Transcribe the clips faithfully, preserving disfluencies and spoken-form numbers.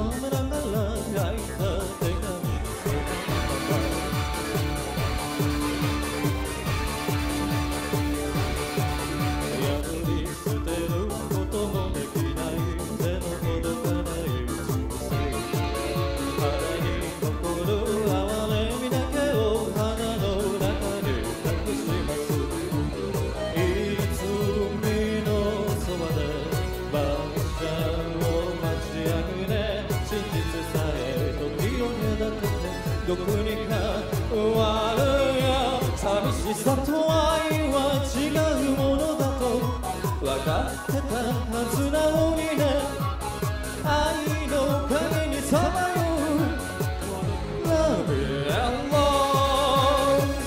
めながら書いた手紙破り捨てることもできない手の届かない人生腹に残る哀れみだけを花の中に隠しますいつ海のそばで馬車を待ち上げ真実さえ時を隔ててどこにか終わるよ寂しさと愛は違うものだと分かってたはずなのにね愛の影にさまよう Love and Loss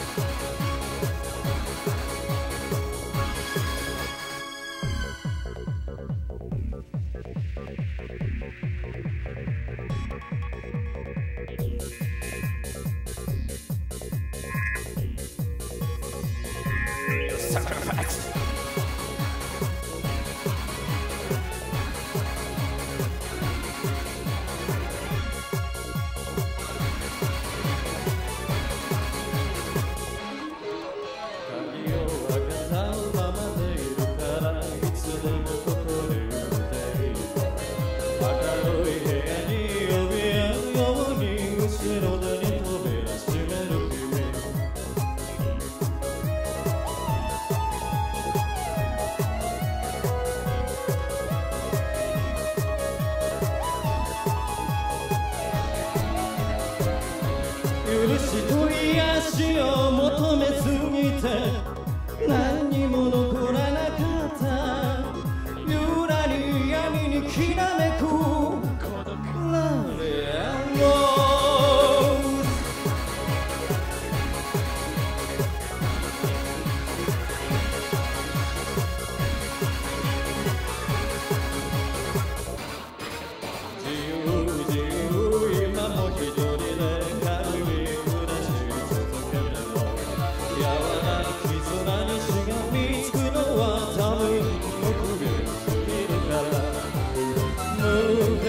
鍵を開けたままでいるからいつでもここにいていた明るい部屋に怯えるように後ろ手に扉閉める君許しと癒しを求めすぎて何にも残らなかったゆらに闇にきらめく Love and Loss 自由自由今も一人で軽い暮らし続けてもやわない絆にしがみつくのは多分無理すぎるから無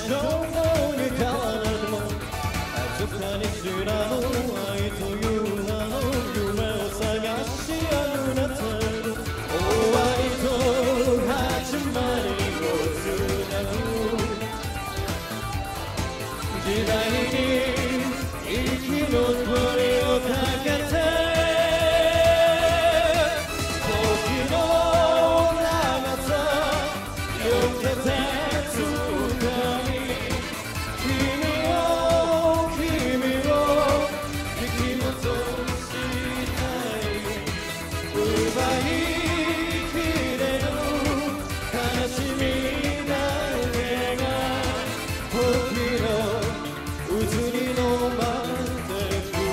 衝動に変わらずも明日に知らぬ愛という名の夢を探しあぐれてる終わりと始まりをつなぐ時代に生き残りをかけて時の長さよけて掴み君を君を引き戻したい奪いきれぬ悲しみだけが時の渦に飲まれてく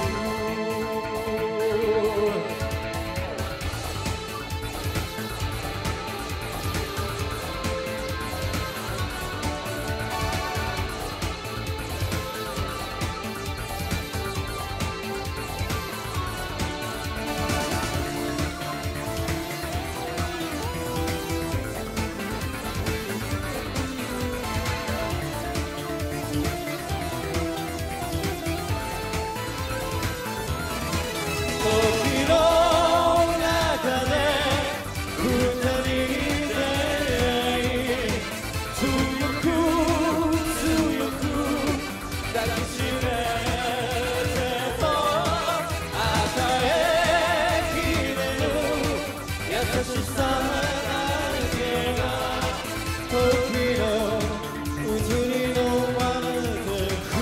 時の中で二人出会い強く強く抱きしめても与えきれぬ優しさだけが時の渦に飲まれてく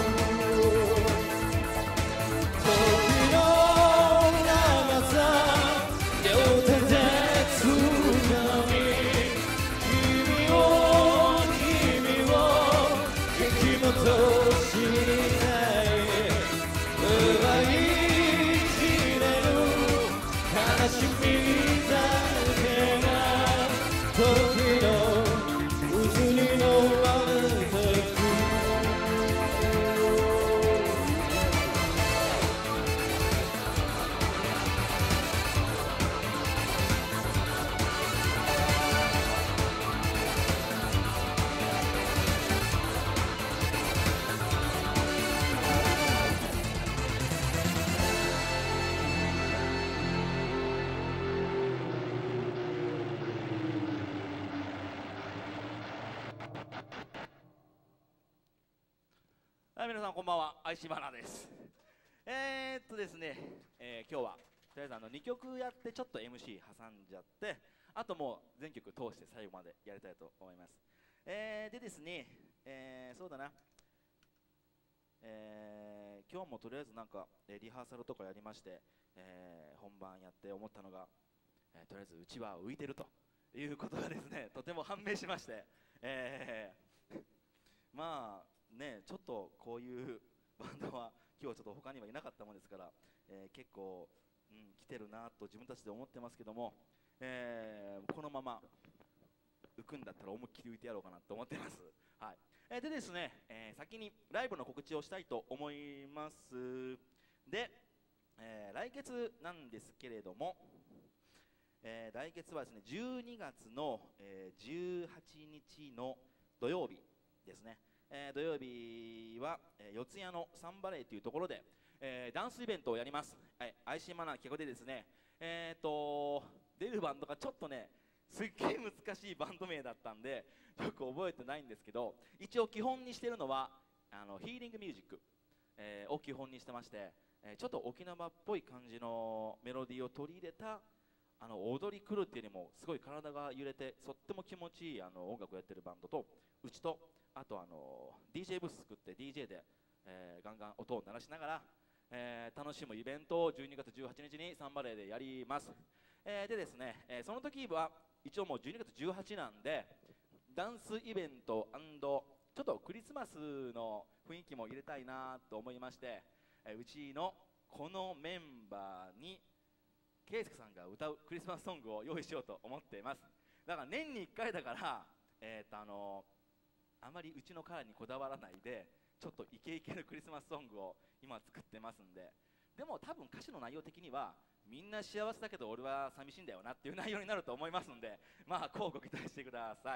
時の長さ両手で掴み君を君を引き戻したい奪いきれぬ悲しみだけが時の渦に飲まれてくはい、皆さんこんばんは、アイシバナです。えー、っとですね、えー、今日はとりあえずあのにきょくやってちょっと エムシー 挟んじゃって、あともう全曲通して最後までやりたいと思います。えー、でですね、えー、そうだな、えー、今日もとりあえずなんかえーリハーサルとかやりまして、えー、本番やって思ったのが、えー、とりあえずうちは浮いてるということがですね、とても判明しまして、えー、まあね、ちょっとこういうバンドは今日ちょっと他にはいなかったものですから、えー、結構、うん、来てるなと自分たちで思ってますけども、えー、このまま浮くんだったら思いっきり浮いてやろうかなと思ってます。はい、えー、でですね、えー、先にライブの告知をしたいと思います。で、えー、来月なんですけれども、えー、来月はですねじゅうにがつの、えー、じゅうはちにちの土曜日ですね。えー、土曜日は、えー、四谷のサンバレーというところで、えー、ダンスイベントをやります。はい、アイシーマナー企画でですね、えーと出るバンドがちょっとねすっげえ難しいバンド名だったんでよく覚えてないんですけど、一応基本にしてるのはあのヒーリングミュージック、えー、を基本にしてまして、えー、ちょっと沖縄っぽい感じのメロディーを取り入れたあの踊り狂うっていうよりもすごい体が揺れてとっても気持ちいいあの音楽をやってるバンドとうちと、あとあの ディージェー ブース作って ディージェー で、えー、ガンガン音を鳴らしながら、えー、楽しむイベントをじゅうにがつじゅうはちにちにサンバレーでやります。えー、でですね、えー、その時は一応もうじゅうにがつじゅうはちなんでダンスイベント&ちょっとクリスマスの雰囲気も入れたいなと思いまして、えー、うちのこのメンバーに圭介さんが歌うクリスマスソングを用意しようと思っています。だから年にいっかいだから、えーとあのー、あまりうちのカラーにこだわらないでちょっとイケイケのクリスマスソングを今作ってますんで、でも多分歌詞の内容的にはみんな幸せだけど俺は寂しいんだよなっていう内容になると思いますんで、まあこうご期待してください。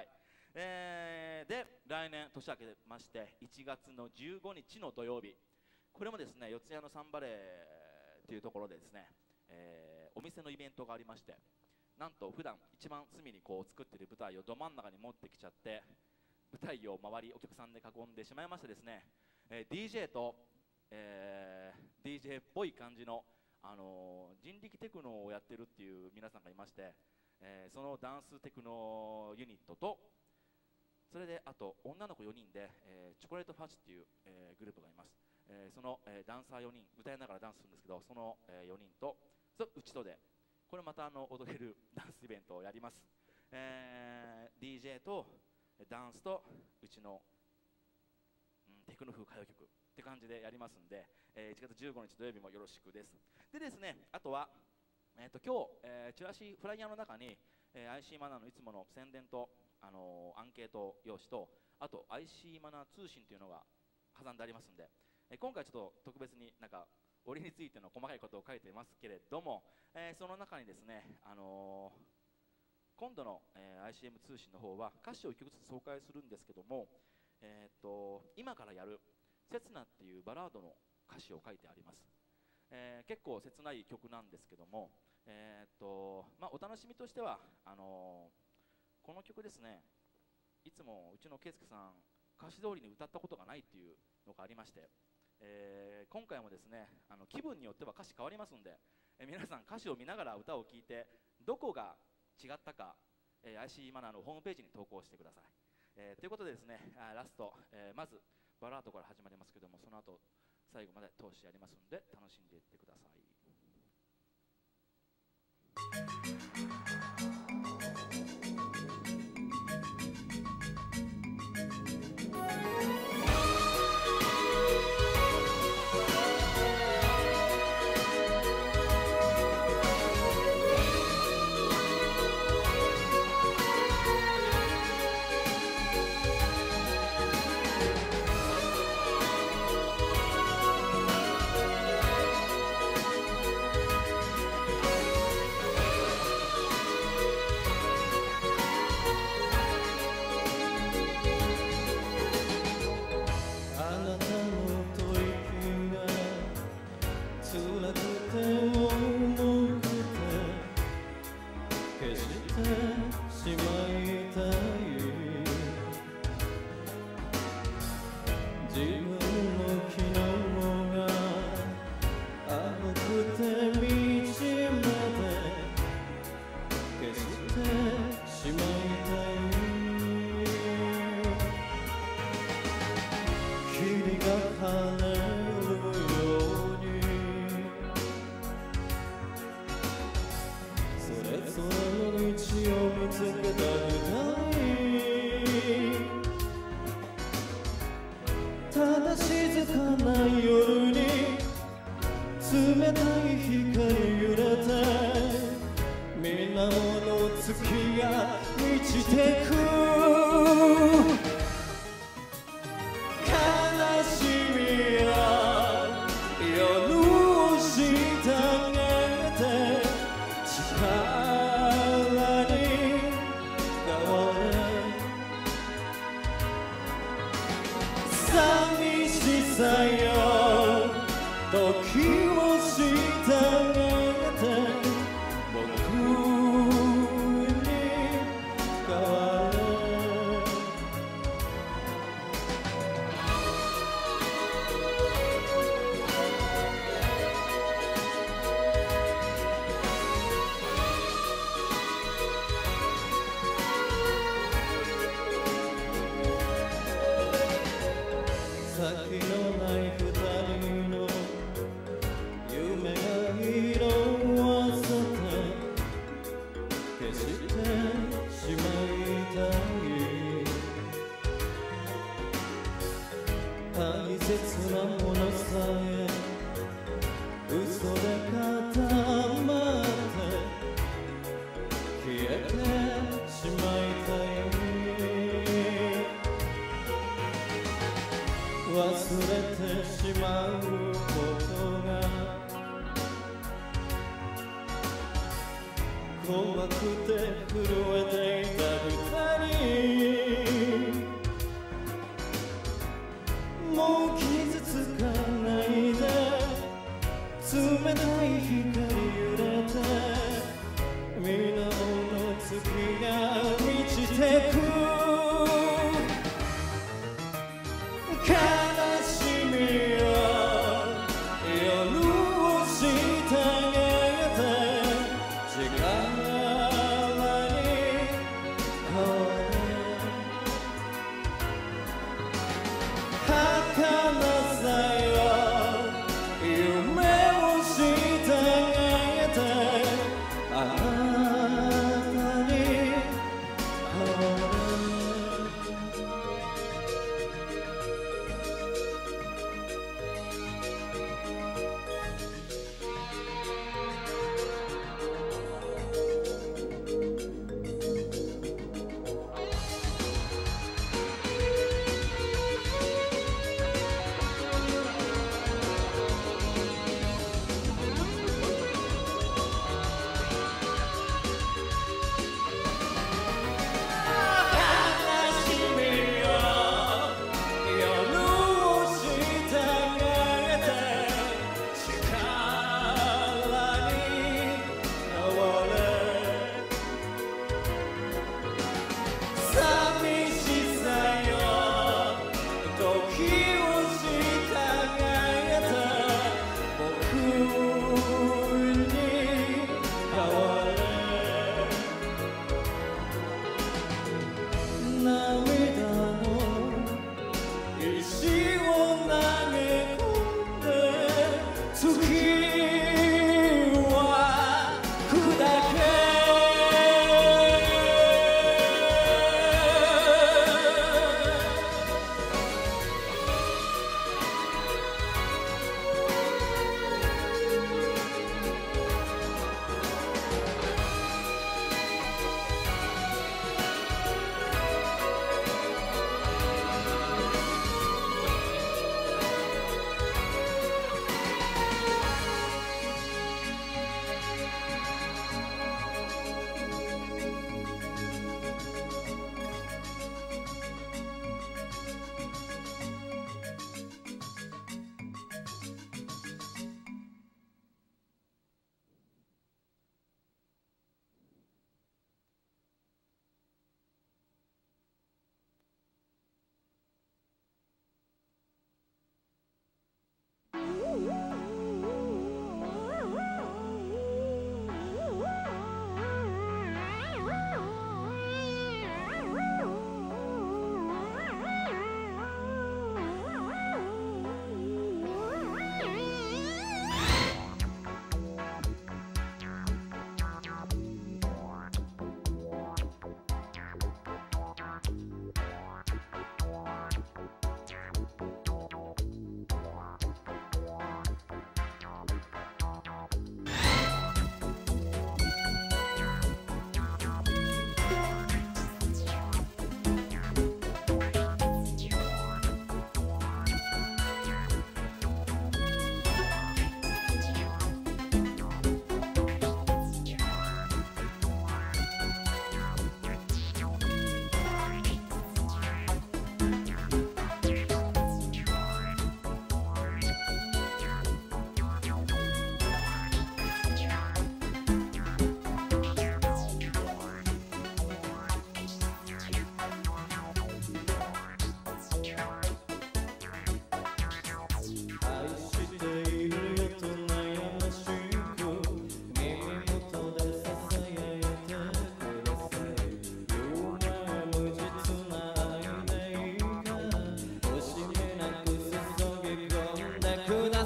えー、で来年年明けましていちがつのじゅうごにちの土曜日、これもですね四谷のサンバレーというところでですね、えー、お店のイベントがありまして、なんと普段一番隅にこう作っている舞台をど真ん中に持ってきちゃって、舞台を周りお客さんで囲んでしまいましてですね、えー、ディージェー と、えー、ディージェー っぽい感じの、あのー、人力テクノをやってるっていう皆さんがいまして、えー、そのダンステクノユニットと、それであと女の子よにんで、えー、チョコレートファッチっていう、えー、グループがいます。えー、その、えー、ダンサーよにん歌いながらダンスするんですけど、その、えー、よにんとうちとでこれまたあの踊れるダンスイベントをやります。えー、ディージェー とダンスとうちの、うん、テクノ風歌謡曲って感じでやりますんで、えー、いちがつじゅうごにち土曜日もよろしくです。でですね、あとは、えー、と今日、えー、チラシフライヤーの中に、えー、アイシー マナーのいつもの宣伝と、あのー、アンケート用紙と、あと アイシー マナー通信というのが挟んでありますんで、えー、今回ちょっと特別になんか折についての細かいことを書いていますけれども、えー、その中にですね、あのー、今度の、えー、アイシーエム 通信の方は歌詞をいっきょくずつ紹介するんですけども、えー、と今からやる「刹那」っていうバラードの歌詞を書いてあります。えー、結構切ない曲なんですけども、えーとまあ、お楽しみとしてはあのー、この曲ですね、いつもうちの圭介さん歌詞通りに歌ったことがないっていうのがありまして、えー、今回もですねあの気分によっては歌詞変わりますんで、えー、皆さん歌詞を見ながら歌を聴いてどこが違ったか、えー、アイシー マナーのホームページに投稿してください。えー、ということでですね、あラスト、えー、まずバラードから始まりますけども、その後最後まで通してやりますんで楽しんでいってください。 ただ静かな夜に冷たい光揺れて水面の月が満ちてく、悲しみは夜を従えて力に変われ、寂しさよ時を従えて僕に変われ、先のない二人の夢が色あせて消してしまいたい、大切なものさえ嘘で固まって消えてしまいたい、忘れてしまうことが怖くて震えていた二人、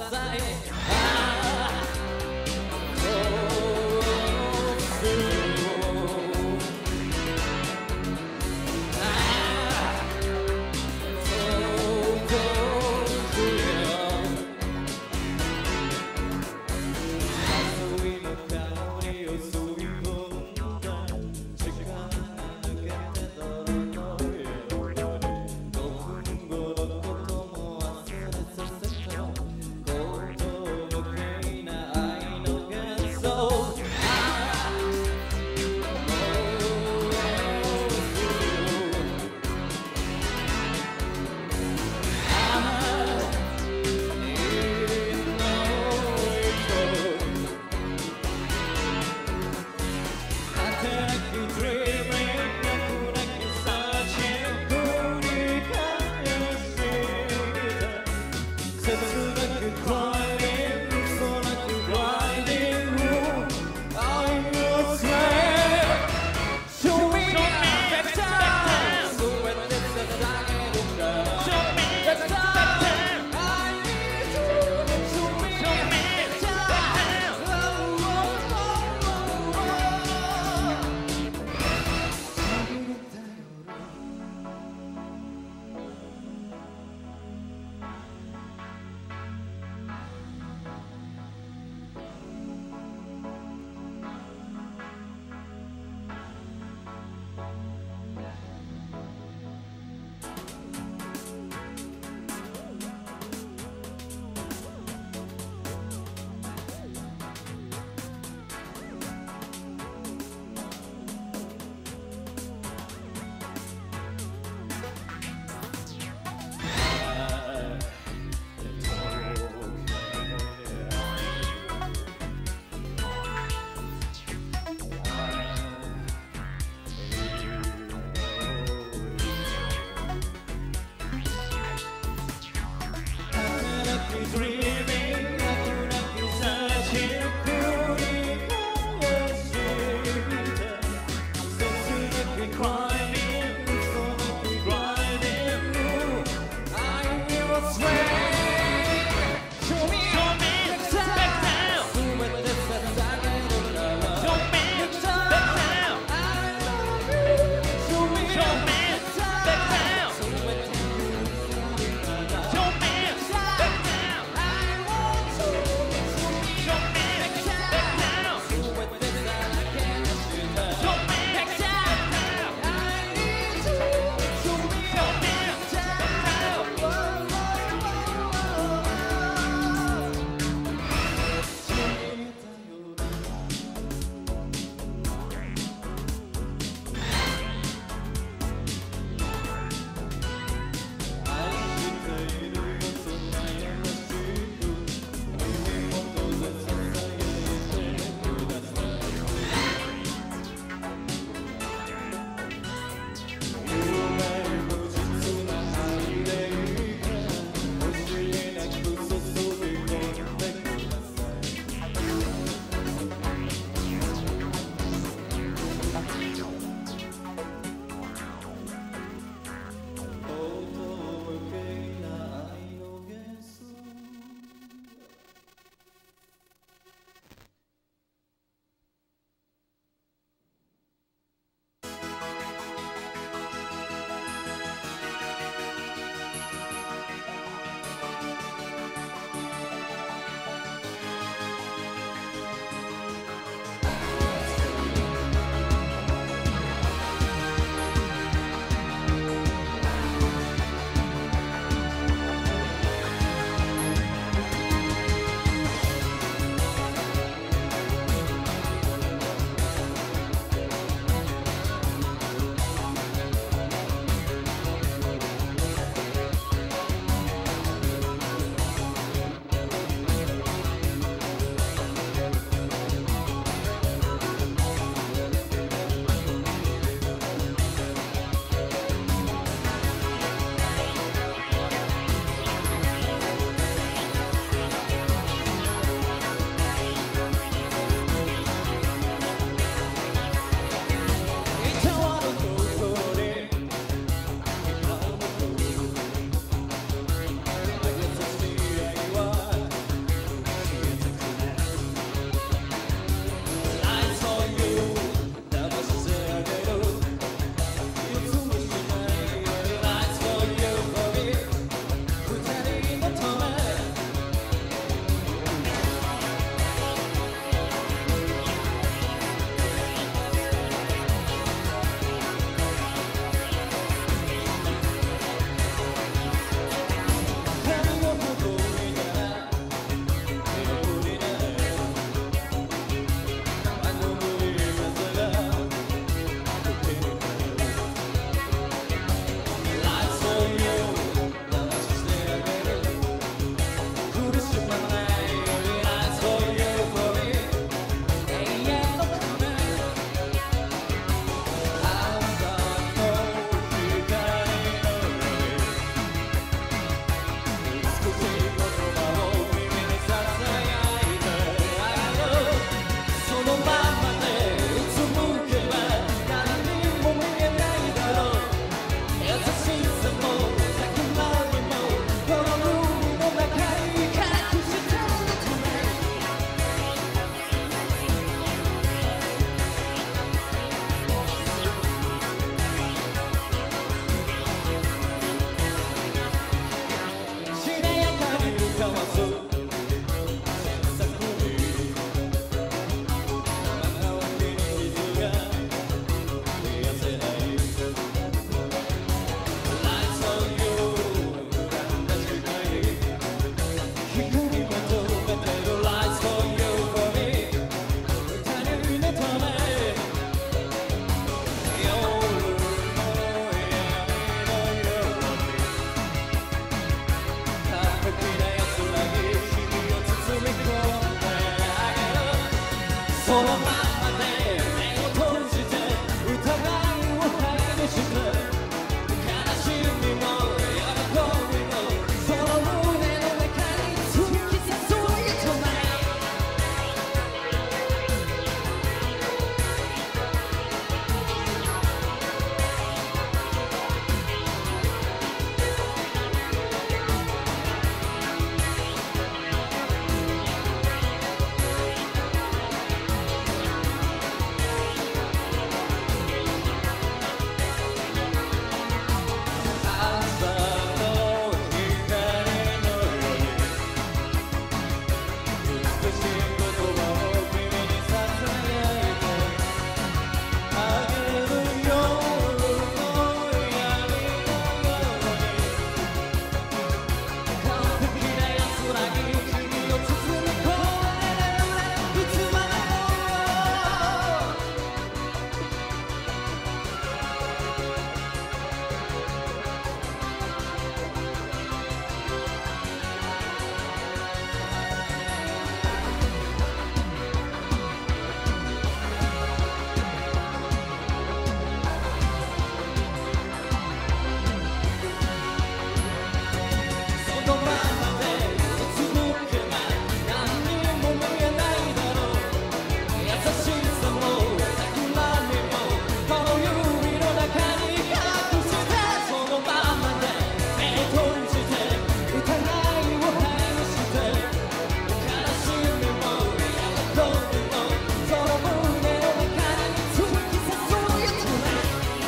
さえああ「 交わす先に真脇に傷が癒せない Lights on you 歪んだ世界光求めてる Lights on you for me 他人のため夜の闇のように完璧な安らぎ君を包み込んであげるそのままで目を閉じて疑いを排除して悲しみも喜びもその胸の中に突き刺そうよ Tonight朝の光のように美しい言葉を君に捧げてあげる夜の闇のように完璧な安らぎ君を包み込んでいつまでもそのままで続けば何にも見えないだろう優しさも企みもこの指の中に隠してそのままで目を閉じて疑いを排して悲しみも喜びもその胸の中に突き刺そうよ Tonight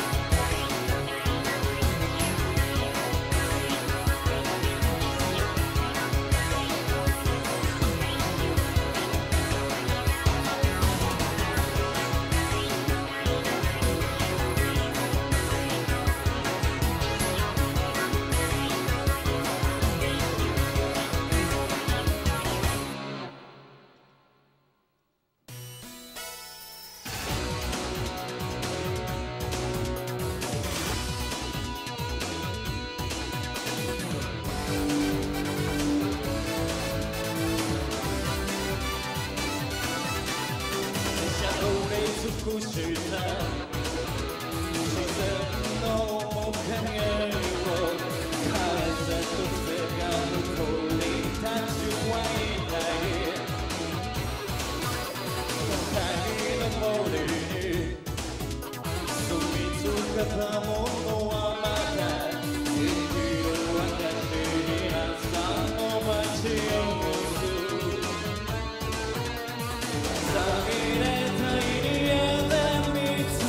尽くした自然の面影を風と風が向こうに立ちはいない都会の森に住み着かた者はまた生きる証に朝の街を持つ寂れた家で見つ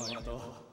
ありがとう。